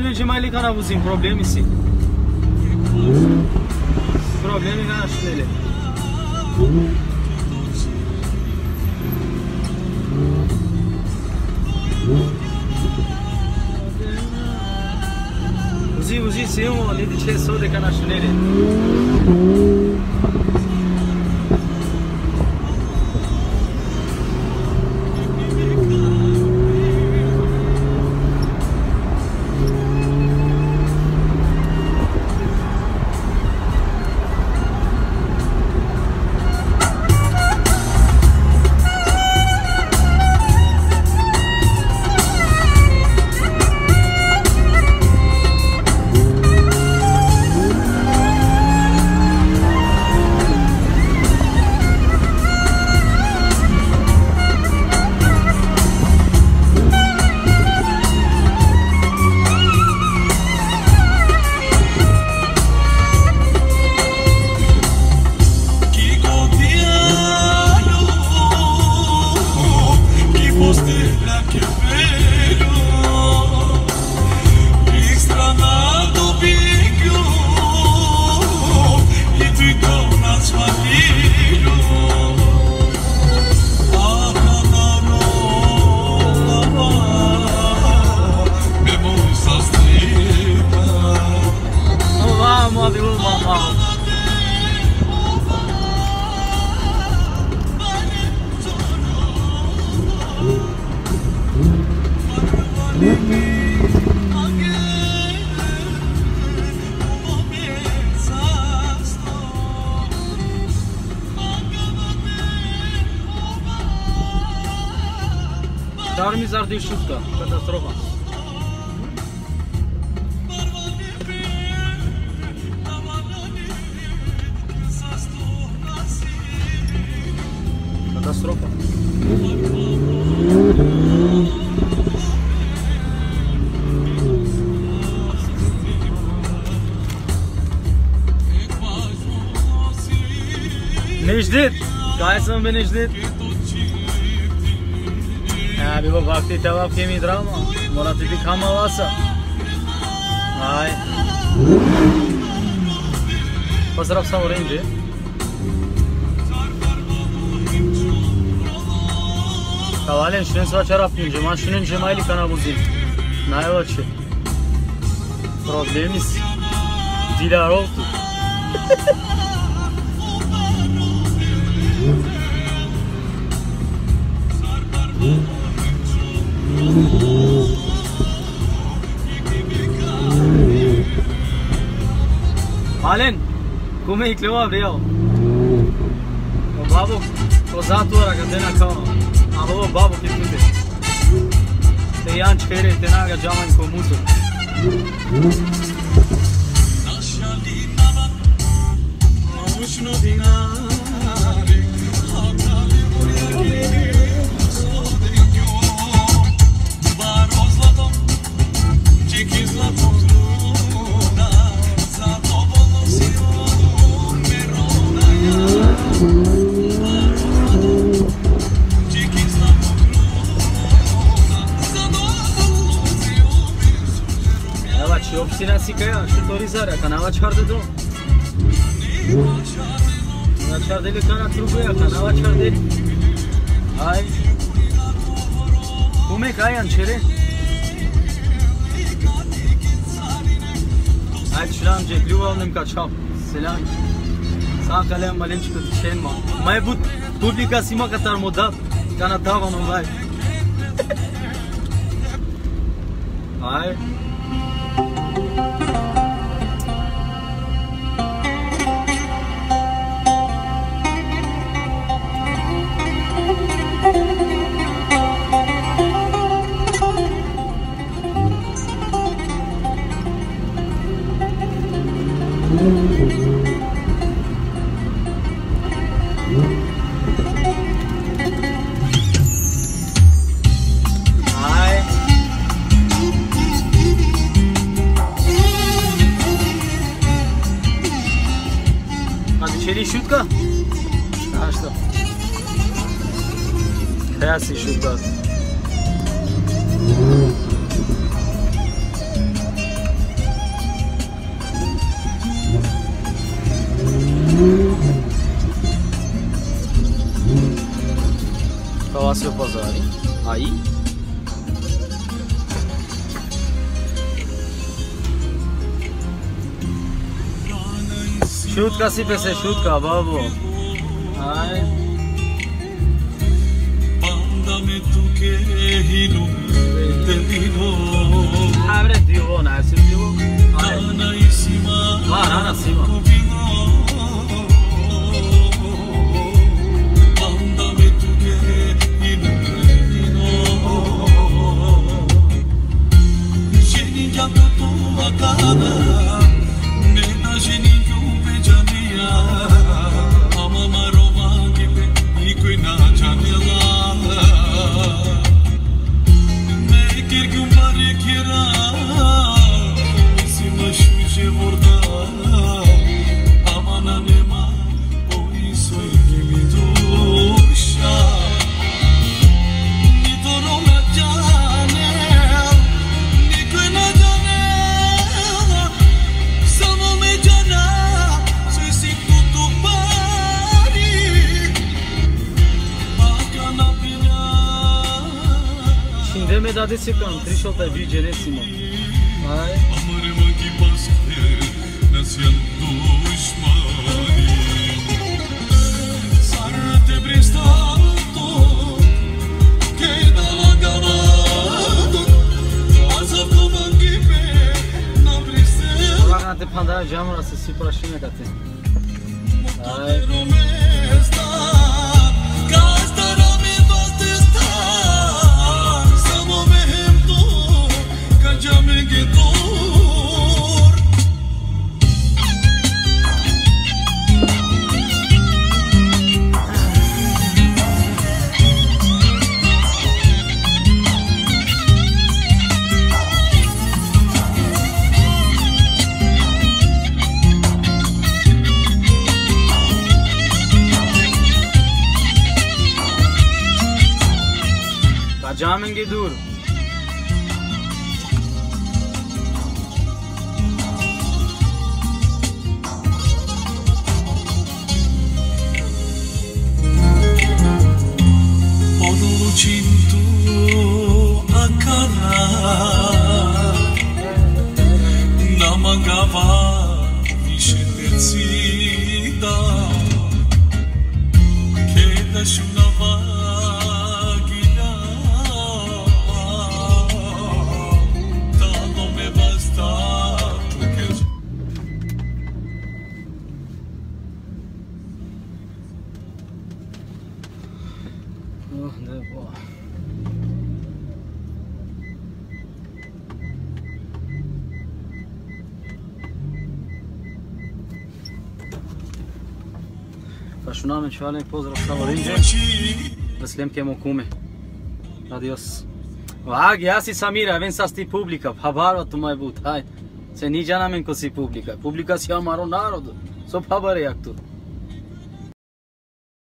ce mai lica n-a avut problemi, si. Problemi ca nașunele. Uzi, se eu ne dice so de ca nașunele. Dar mi s-ar de șută, catastrofa. Catastrofa. Necdet, kaysın be Necdet. अभी वो भागती तवाब के मित्रा मोला तुझी खामा वासा हाय बस रफ्सा orange Kavalen şunun saçar yapınca man şunun cemali kana buzin naya vaçı problemimiz dilar oldu Alen, cum e cleva vreau? O babu, o zatura că te na kao. Am o babu că tunde. Te ia în chere, te na ga jama în comuto. Obținea sicăia și autorizarea, că n-avea cear de drum. N-avea cear de lecana trubuia, că n-avea cear de... Hai! Cum e că aia în cere? Hai, çilan cekliu aldım kaçam. Selam. Sağ kalem malinç kutuşen ma. Mai but publica sima katar modat. Kana tavan olay. Hai. Çeli şutka. Açtım. Kıyası şutka. Ca se pazari. Aí. Šutka si pe se šutka, babo. Ai. Abre divo, na se divo. Ai. Va, na cima. Me dădeți că am trișot pe vigenesimo. Hai. Ora te pandai jamura să se prașine gate. Hai. जामेंगे दूर Odulu cintu akana namagava vishendecida Keda shunava Računam čvale, pozdrav samo Rinđe. Veselim ke mokume. Adios. Vag, ja si Samira, ven sa sti publika, habarva tu mai but, hai. Se ni jana men ko si publika. Publika si amaro narod. So habare jak tu.